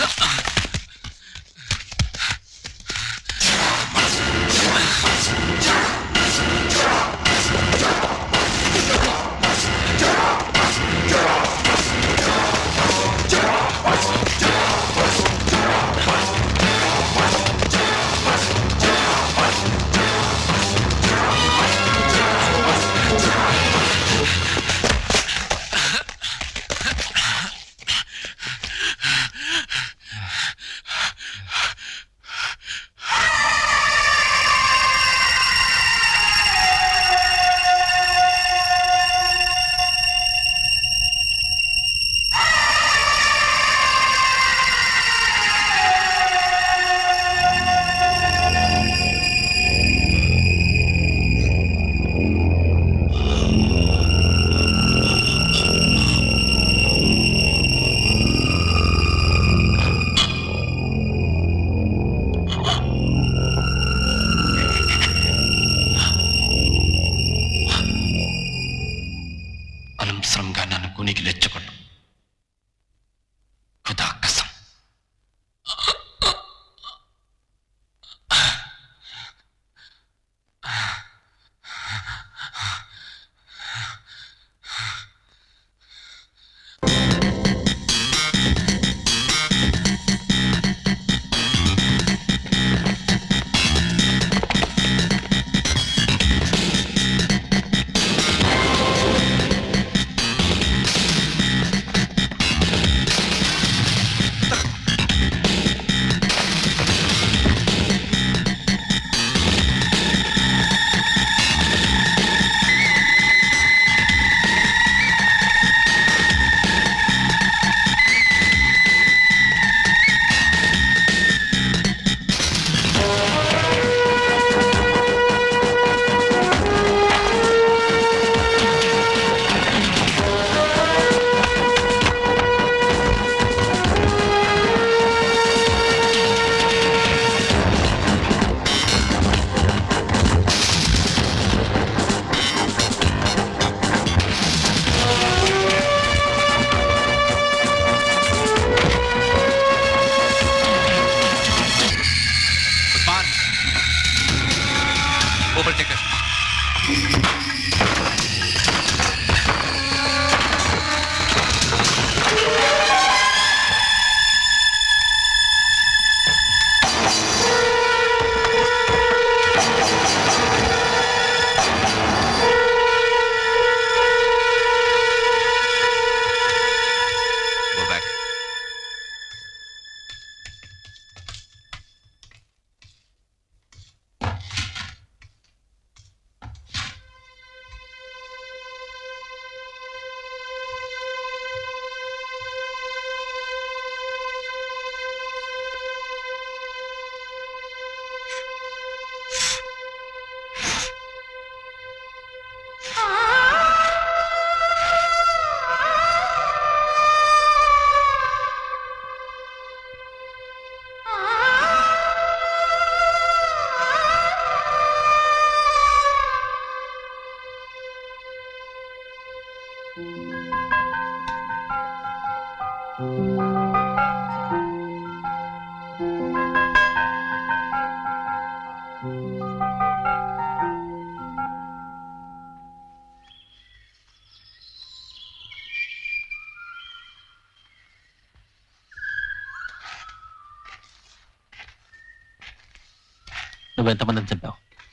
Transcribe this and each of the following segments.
నువ్వెంతమందిని చంపావు?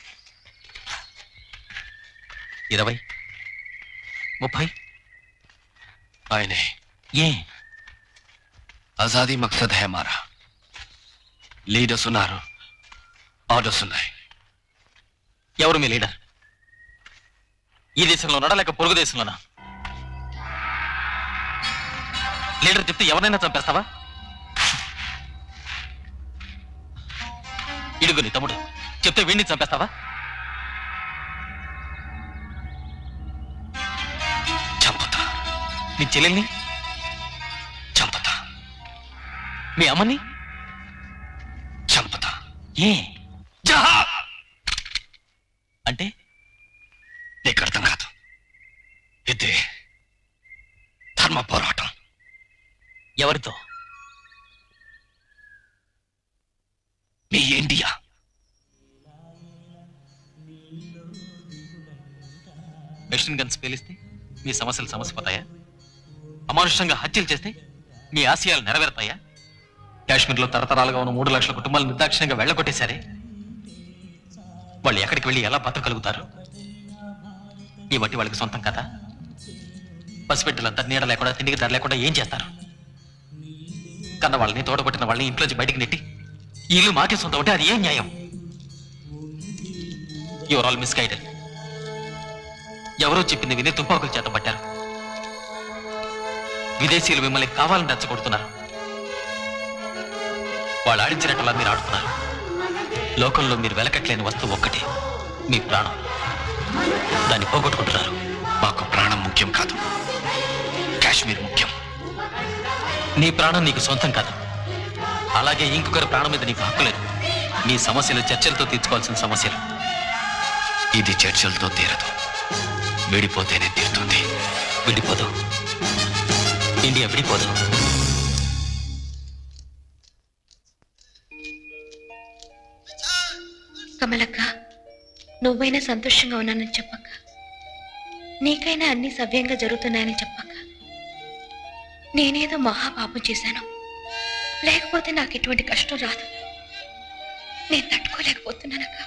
20, 30? आईने ये आजादी मकसद है हमारा। लीडर सुनारो, ఆర్డర్ ఉన్నాయి. ఎవరు మీ లీడర్? ఈ దేశంలో ఉన్నాడా లేక పొరుగు దేశంలోనా? లీడర్ చెప్తే ఎవరైనా చంపేస్తావా? ఇడుగు నీ తమ్ముడు చెప్తే వీడిని చంపేస్తావా? చంపుతా. నీ చెల్లెల్ని చంపుతా. మీ అమ్మని చంపుతా. ఏ జహా అంటే నీకు అర్థం కాదు. ఇది ధర్మ పోరాటం. ఎవరితో? ఇండియా. మెషిన్ గన్స్ పేలిస్తే మీ సమస్యలు సమసిపోతాయా? అమానుషంగా హత్యలు చేస్తే మీ ఆశయాలు నెరవేరుతాయా? కాశ్మీర్లో తరతరాలుగా ఉన్న 3 లక్షల కుటుంబాలు నిర్దాక్షిణ్యంగా వెళ్ళగొట్టేశారే. వాళ్ళు ఎక్కడికి వెళ్ళి ఎలా బతకగలుగుతారు? ఈ బట్టి వాళ్ళకి సొంతం కదా. పసిబిడ్డలంతా నీడ లేకుండా, తిండికి ధర లేకుండా ఏం చేస్తారు? కన్న వాళ్ళని, తోడగొట్టిన వాళ్ళని ఇంట్లోంచి బయటికి నెట్టి ఈ ఇల్లు మాకే సొంతం ఉంటే అది ఏం న్యాయం? Your all misguided. ఎవరో చెప్పింది విని తుపాకులు చేత పట్టారు. విదేశీయులు మిమ్మల్ని కావాలని రెచ్చగొడుతున్నారు. వాళ్ళు ఆడించినట్టులా మీరు ఆడుతున్నారు. లోకంలో మీరు వెలకట్లేని వస్తువు ఒక్కటే, మీ ప్రాణం. దాన్ని పోగొట్టుకుంటున్నారు. మాకు ప్రాణం ముఖ్యం కాదు, కాశ్మీర్ ముఖ్యం. నీ ప్రాణం నీకు సొంతం కాదు. అలాగే ఇంకొకరి ప్రాణం మీద నీకు హక్కు లేదు. నీ సమస్యలు చర్చలతో తీర్చుకోవాల్సిన సమస్యలు. ఇది చర్చలతో తీరదు, విడిపోతేనే తీరుతుంది. విడిపోదు, ఇండియా విడిపోదు. కమలక్క, నువ్వైనా సంతోషంగా ఉన్నానని చెప్పక్క. నీకైనా అన్ని సవ్యంగా జరుగుతున్నాయని చెప్పక్క. నేనేదో మహాపాపం చేశాను, లేకపోతే నాకు ఎటువంటి కష్టం రాదు. నేను తట్టుకోలేకపోతున్నానక్క.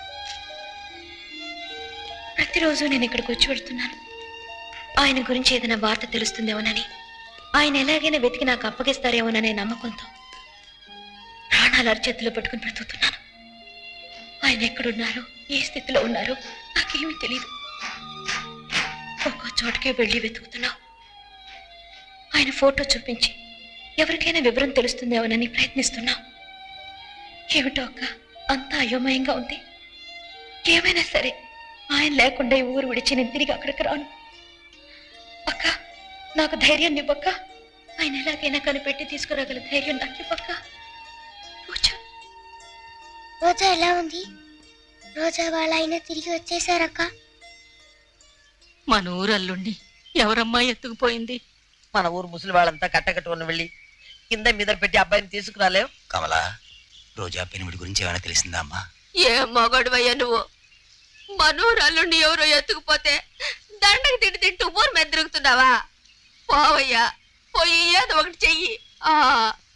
ప్రతిరోజు నేను ఇక్కడికి వచ్చి వెళ్తున్నాను. ఆయన గురించి ఏదైనా వార్త తెలుస్తుందేమోనని, ఆయన ఎలాగైనా వెతికి నాకు అప్పగిస్తారేమోననే నమ్మకంతో ప్రాణాలు అరచేతిలో పెట్టుకుని బ్రతుకుతున్నాను. ఆయన ఎక్కడున్నారో, ఏ స్థితిలో ఉన్నారో నాకేమీ తెలీదు. ఒక్కో చోటుకే వెళ్ళి వెతుకుతున్నావు. ఆయన ఫోటో చూపించి ఎవరికైనా వివరం తెలుస్తుందేమోనని ప్రయత్నిస్తున్నావు. ఏమిటో అక్క, అంతా అయోమయంగా ఉంది. ఏమైనా సరే ఆయన లేకుండా ఈ ఊరు విడిచి నేను తిరిగి అక్కడికి రాను. అక్క, నాకు ధైర్యాన్ని ఇవ్వక్క. ఆయన ఎలాగైనా కనిపెట్టి తీసుకురాగల ధైర్యం నాకు ఇవ్వక్క. రోజా ఎలా ఉంది? రోజా వాళ్ళ ఆయన తిరిగి వచ్చేసారక్క. మన ఊరు అల్లుండి ఎవరమ్మా ఎత్తుకుపోయింది? మన ఊరు ముసలి వాళ్ళంతా కట్టకట్టుకుని వెళ్ళి కింద మీద పెట్టి అబ్బాయిని తీసుకురాలేవు. కమలా, రోజా పెనిమిడి గురించి ఏమైనా తెలిసిందా అమ్మా? ఏ మొగడువయ్యా నువ్వు? మనూరు అల్లుండి ఎవరో ఎత్తుకుపోతే దండకు తిండి తింటూ ఊరు మీద తిరుగుతున్నావా? పోవయ్యా, పోయి ఏదో ఒకటి చెయ్యి.